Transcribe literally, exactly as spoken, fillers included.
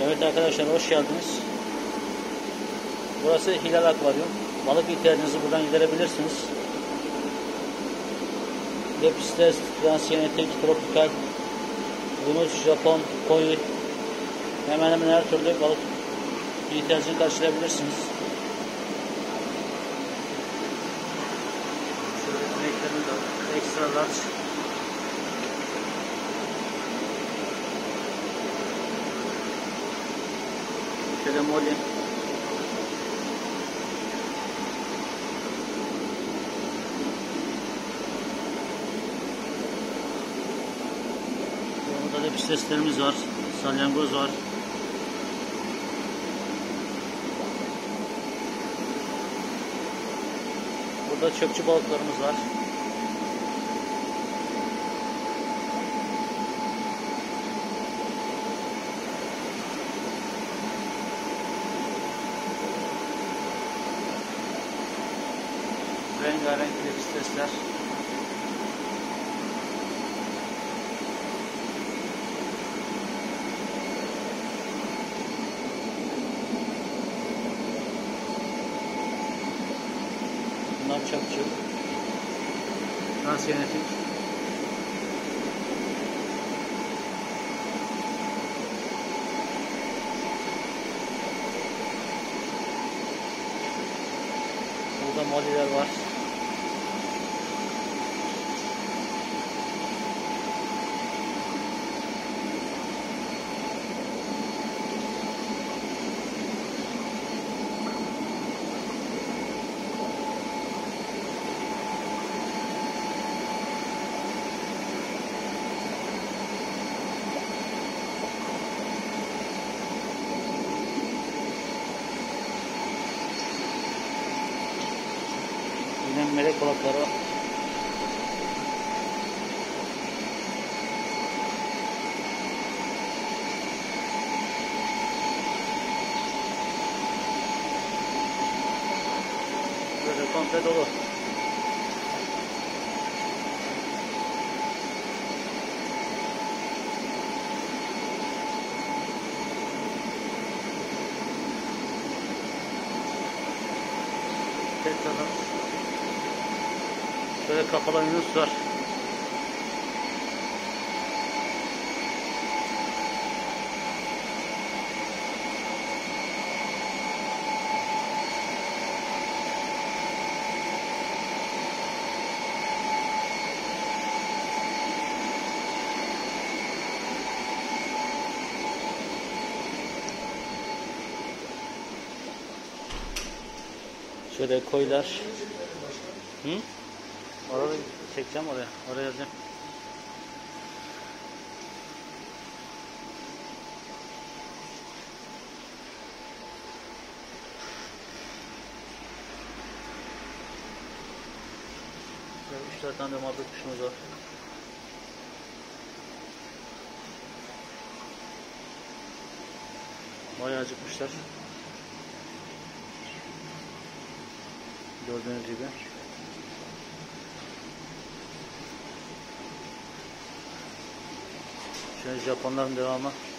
Evet arkadaşlar, hoş geldiniz. Burası Hilal Akvaryum. Balık ihtiyacınızı buradan giderebilirsiniz. Lepistes, transgenetik, tropikal, Yunus, Japon, koi, hemen hemen her türlü balık ihtiyacını karşılayabilirsiniz. Şöyle renklerimiz de extra large. Şöyle molly. Burada da pisteslerimiz var. Salyangoz var. Burada çöpçü balıklarımız var. Rengarenk pistesler. Bunlar çöpçü. Transgenetik. Burada molliler var. Yine melek balıkları var. Böyle komple dolu. Tetralar. Şöyle kapalı Yunus var. Şöyle koylar. Hı? Orada çekeceğim oraya. Oraya yazacağım. üç dört tane de muhabbet kuşumuz var. Bayağı acıkmışlar. Gördüğünüz gibi. Şöyle Japonların devamı.